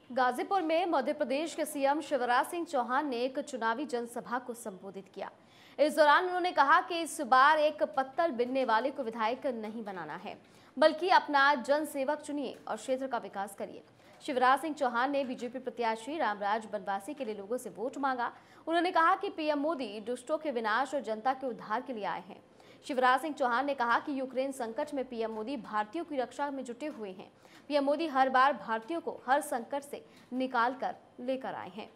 गाजीपुर में मध्य प्रदेश के सीएम शिवराज सिंह चौहान ने एक चुनावी जनसभा को संबोधित किया। इस दौरान उन्होंने कहा कि इस बार एक पत्तल बिनने वाले को विधायक नहीं बनाना है, बल्कि अपना जनसेवक चुनिए और क्षेत्र का विकास करिए। शिवराज सिंह चौहान ने बीजेपी प्रत्याशी रामराज बनवासी के लिए लोगों से वोट मांगा। उन्होंने कहा कि पीएम मोदी दुष्टों के विनाश और जनता के उद्धार के लिए आए हैं। शिवराज सिंह चौहान ने कहा कि यूक्रेन संकट में पीएम मोदी भारतीयों की रक्षा में जुटे हुए हैं। पीएम मोदी हर बार भारतीयों को हर संकट से निकाल कर लेकर आए हैं।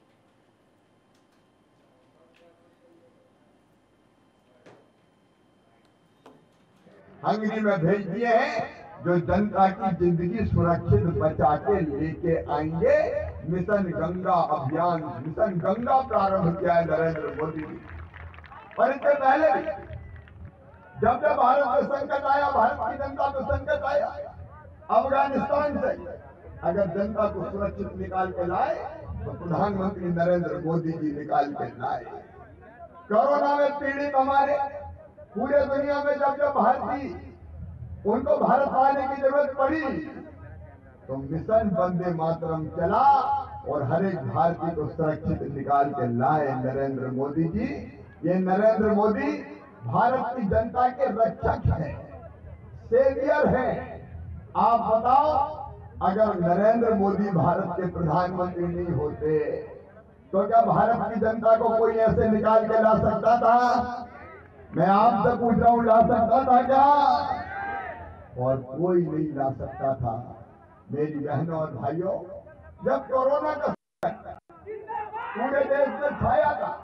हंगरी में भेज दिए हैं जो जनता की जिंदगी सुरक्षित बचा के लेके आएंगे। मिशन गंगा अभियान, मिशन गंगा प्रारंभ किया है नरेंद्र मोदी जी। और इससे पहले भी जब जब भारत में संकट आया, भारत की जनता पे संकट आया, अफगानिस्तान से अगर जनता को सुरक्षित निकाल के लाए तो प्रधानमंत्री नरेंद्र मोदी जी निकाल के लाए। कोरोना में पीड़ित हमारे पूरे दुनिया में जब जब भारतीय उनको भारत आने की जरूरत पड़ी तो मिशन वंदे मातरम चला और हर एक भारतीय को सुरक्षित निकाल के लाए नरेंद्र मोदी जी। ये नरेंद्र मोदी भारत की जनता के रक्षक हैं, सेवियर हैं। आप बताओ, अगर नरेंद्र मोदी भारत के प्रधानमंत्री नहीं होते तो क्या भारत की जनता को कोई ऐसे निकाल के ला सकता था? मैं आपसे पूछ रहा हूं, ला सकता था क्या? और कोई नहीं ला सकता था। मेरी बहनों और भाइयों, जब कोरोना का पूरे देश में छाया था